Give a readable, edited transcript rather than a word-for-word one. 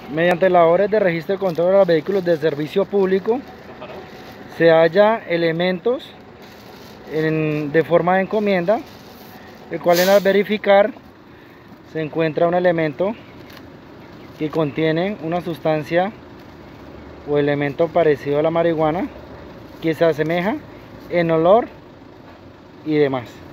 Mediante labores de registro y control de los vehículos de servicio público, se halla elementos de forma de encomienda, el cual al verificar se encuentra un elemento que contiene una sustancia o elemento parecido a la marihuana, que se asemeja en olor y demás.